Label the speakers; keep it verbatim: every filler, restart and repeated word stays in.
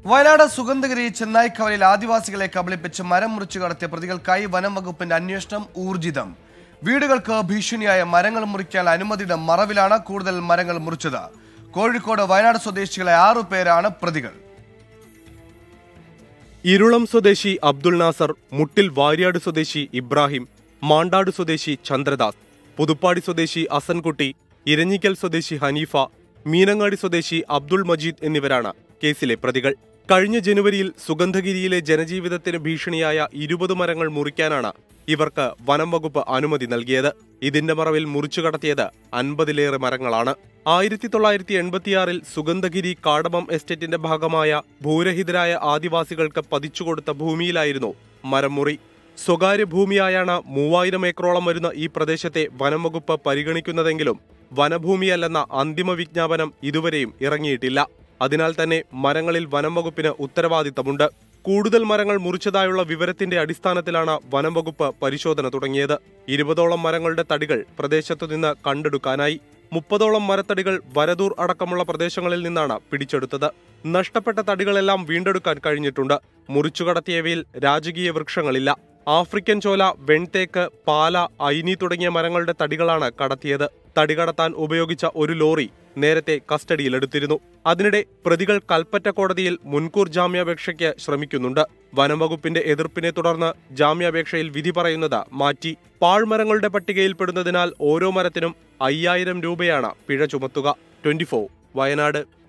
Speaker 1: വയനാട് സുഗന്ധഗിരി ചെന്നായ്ക്കവലയിൽ ആദിവാസികളെ കബളിപ്പിച്ച് മരം മുറിച്ചു കടത്തിയ പ്രതികൾക്കായി വനം വകുപ്പിന്റെ അന്വേഷണം ഊർജിതം. വീടുകൾക്ക് ഭീഷണിയായ മരങ്ങൾ മുറിക്കാൻ അനുമതിയുടെ മറവിലാണ് കൂടുതൽ മരങ്ങൾ മുറിച്ചത്. കോഴിക്കോട് വയനാട് സ്വദേശികളെ ആറു പേരാണ് പ്രതികൾ.
Speaker 2: ഇരുളം സ്വദേശി അബ്ദുൾ നാസർ, മുട്ടിൽ വാര്യാട് സ്വദേശി ഇബ്രാഹിം, മാണ്ടാട് സ്വദേശി ചന്ദ്രദാസ്, പുതുപ്പാടി സ്വദേശി അസൻകുട്ടി, ഇരഞ്ഞിക്കൽ സ്വദേശി ഹനീഫ, മീനങ്ങാടി സ്വദേശി അബ്ദുൾ മജീദ് എന്നിവരാണ് കേസിലെ പ്രതികൾ. കഴിഞ്ഞ ജനുവരിയിൽ സുഗന്ധഗിരിയിലെ ജനജീവിതത്തിന് ഭീഷണിയായ ഇരുപത് മരങ്ങൾ മുറിക്കാനാണ് ഇവർക്ക് വനം വകുപ്പ് അനുമതി നൽകിയത്. ഇതിന്റെ മറവിൽ മുറിച്ചു കടത്തിയത് അൻപതിലേറെ മരങ്ങളാണ്. ആയിരത്തി തൊള്ളായിരത്തി എൺപത്തിയാറിൽ സുഗന്ധഗിരി കാടമം എസ്റ്റേറ്റിന്റെ ഭാഗമായ ഭൂരഹിതരായ ആദിവാസികൾക്ക് പതിച്ചുകൊടുത്ത ഭൂമിയിലായിരുന്നു മരം മുറി. സ്വകാര്യ ഭൂമിയായാണ് മൂവായിരം ഏക്കറോളം വരുന്ന ഈ പ്രദേശത്തെ വനം വകുപ്പ് പരിഗണിക്കുന്നതെങ്കിലും വനഭൂമിയല്ലെന്ന അന്തിമ വിജ്ഞാപനം ഇതുവരെയും ഇറങ്ങിയിട്ടില്ല. അതിനാൽ തന്നെ മരങ്ങളിൽ വനം വകുപ്പിന് ഉത്തരവാദിത്തമുണ്ട്. കൂടുതൽ മരങ്ങൾ മുറിച്ചതായുള്ള വിവരത്തിന്റെ അടിസ്ഥാനത്തിലാണ് വനം വകുപ്പ് പരിശോധന തുടങ്ങിയത്. ഇരുപതോളം മരങ്ങളുടെ തടികൾ പ്രദേശത്തുനിന്ന് കണ്ടെടുക്കാനായി. മുപ്പതോളം മരത്തടികൾ വരദൂർ അടക്കമുള്ള പ്രദേശങ്ങളിൽ നിന്നാണ് പിടിച്ചെടുത്തത്. നഷ്ടപ്പെട്ട തടികളെല്ലാം വീണ്ടെടുക്കാൻ കഴിഞ്ഞിട്ടുണ്ട്. മുറിച്ചുകടത്തിയവയിൽ രാജകീയ വൃക്ഷങ്ങളില്ല. ആഫ്രിക്കൻ ചോല, വെൺതേക്ക്, പാല, ഐനി തുടങ്ങിയ മരങ്ങളുടെ തടികളാണ് കടത്തിയത്. തടി കടത്താൻ ഉപയോഗിച്ച ഒരു ലോറി നേരത്തെ കസ്റ്റഡിയിലെടുത്തിരുന്നു. അതിനിടെ പ്രതികൾ കൽപ്പറ്റ കോടതിയിൽ മുൻകൂർ ജാമ്യാപേക്ഷയ്ക്ക് ശ്രമിക്കുന്നുണ്ട്. വനംവകുപ്പിന്റെ എതിർപ്പിനെ തുടർന്ന് ജാമ്യാപേക്ഷയിൽ വിധി പറയുന്നത് മാറ്റി. പാഴ്മരങ്ങളുടെ പട്ടികയിൽപ്പെടുന്നതിനാൽ ഓരോ മരത്തിനും അയ്യായിരം രൂപയാണ് പിഴ ചുമത്തുക. Twenty four Wayanad.